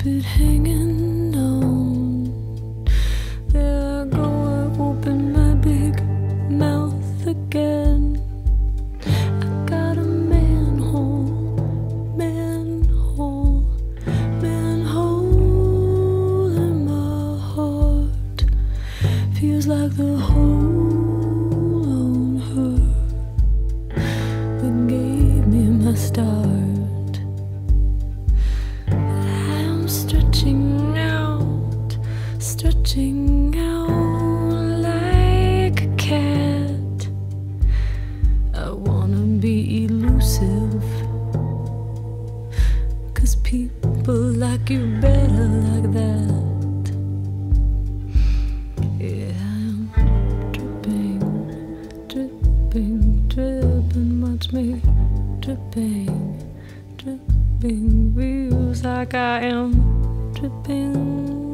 it hanging on. There I go, I open my big mouth again. I got a manhole, manhole, manhole in my heart. Feels like the hole on her that gave me my start. Stretching out like a cat. I wanna be elusive, 'cause people like you better like that. Yeah, I'm dripping, dripping, dripping. Watch me dripping, dripping. Feels like I am dripping.